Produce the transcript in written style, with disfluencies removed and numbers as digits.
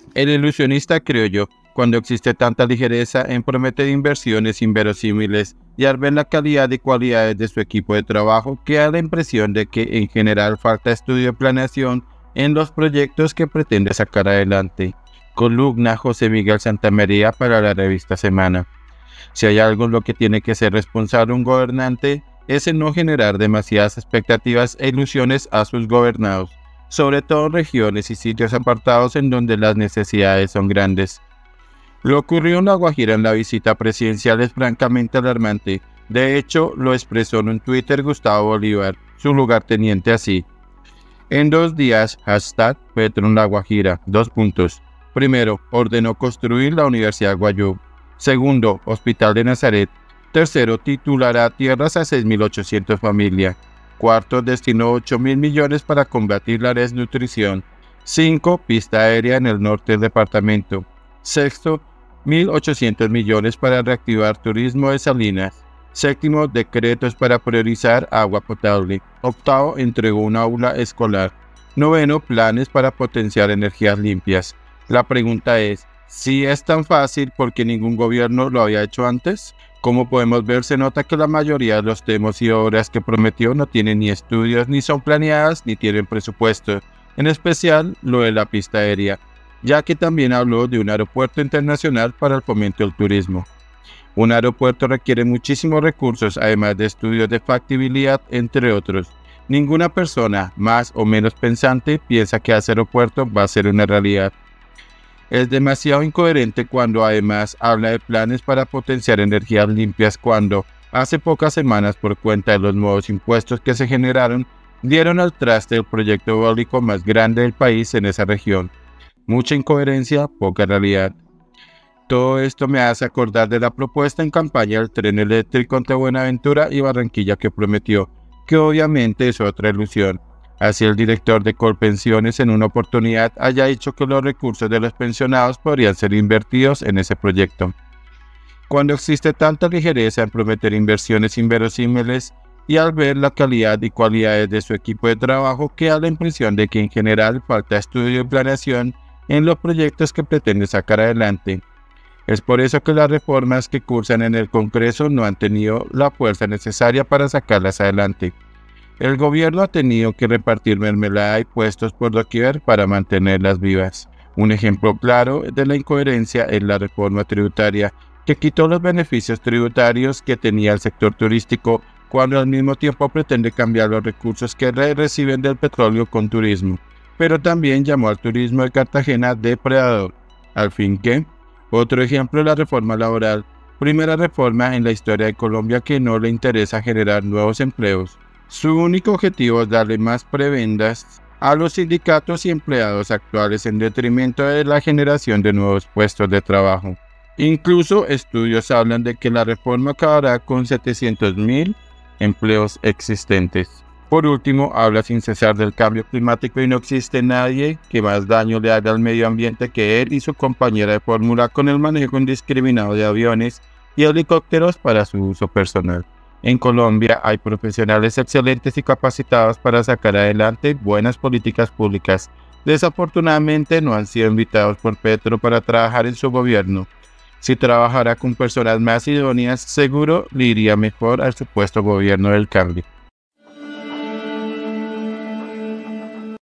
El ilusionista creo yo, cuando existe tanta ligereza en prometer inversiones inverosímiles y al ver la calidad y cualidades de su equipo de trabajo, que da la impresión de que en general falta estudio y planeación en los proyectos que pretende sacar adelante. Columna José Miguel Santamaría para la revista Semana. Si hay algo en lo que tiene que ser responsable un gobernante, es en no generar demasiadas expectativas e ilusiones a sus gobernados, sobre todo en regiones y sitios apartados en donde las necesidades son grandes. Lo ocurrido en La Guajira en la visita presidencial es francamente alarmante. De hecho, lo expresó en un Twitter Gustavo Bolívar, su lugarteniente así. En 2 días, Petro en La Guajira, 2 puntos. Primero, ordenó construir la Universidad Guayú. Segundo, Hospital de Nazaret. Tercero, titulará tierras a 6.800 familias. Cuarto, destinó 8.000 millones para combatir la desnutrición. 5, pista aérea en el norte del departamento. Sexto, 1.800 millones para reactivar turismo de Salinas. Séptimo, decretos para priorizar agua potable. Octavo, entregó un aula escolar. Noveno, planes para potenciar energías limpias. La pregunta es, si es tan fácil, ¿por qué ningún gobierno lo había hecho antes? Como podemos ver, se nota que la mayoría de los temas y obras que prometió no tienen ni estudios, ni son planeadas, ni tienen presupuesto. En especial, lo de la pista aérea, ya que también habló de un aeropuerto internacional para el fomento del turismo. Un aeropuerto requiere muchísimos recursos, además de estudios de factibilidad, entre otros. Ninguna persona, más o menos pensante, piensa que ese aeropuerto va a ser una realidad. Es demasiado incoherente cuando además habla de planes para potenciar energías limpias cuando, hace pocas semanas por cuenta de los nuevos impuestos que se generaron, dieron al traste el proyecto eólico más grande del país en esa región. Mucha incoherencia, poca realidad. Todo esto me hace acordar de la propuesta en campaña del tren eléctrico entre Buenaventura y Barranquilla que prometió, que obviamente es otra ilusión. Así el director de Colpensiones en una oportunidad haya dicho que los recursos de los pensionados podrían ser invertidos en ese proyecto. Cuando existe tanta ligereza en prometer inversiones inverosímiles y al ver la calidad y cualidades de su equipo de trabajo, queda la impresión de que en general falta estudio y planeación en los proyectos que pretende sacar adelante. Es por eso que las reformas que cursan en el Congreso no han tenido la fuerza necesaria para sacarlas adelante. El gobierno ha tenido que repartir mermelada y puestos por doquier para mantenerlas vivas. Un ejemplo claro de la incoherencia es la reforma tributaria, que quitó los beneficios tributarios que tenía el sector turístico cuando al mismo tiempo pretende cambiar los recursos que reciben del petróleo con turismo. Pero también llamó al turismo de Cartagena depredador. ¿Al fin qué? Otro ejemplo es la reforma laboral, primera reforma en la historia de Colombia que no le interesa generar nuevos empleos. Su único objetivo es darle más prebendas a los sindicatos y empleados actuales en detrimento de la generación de nuevos puestos de trabajo. Incluso estudios hablan de que la reforma acabará con 700.000 empleos existentes. Por último, habla sin cesar del cambio climático y no existe nadie que más daño le haga al medio ambiente que él y su compañera de fórmula con el manejo indiscriminado de aviones y helicópteros para su uso personal. En Colombia hay profesionales excelentes y capacitados para sacar adelante buenas políticas públicas. Desafortunadamente no han sido invitados por Petro para trabajar en su gobierno. Si trabajara con personas más idóneas, seguro le iría mejor al supuesto gobierno del cambio.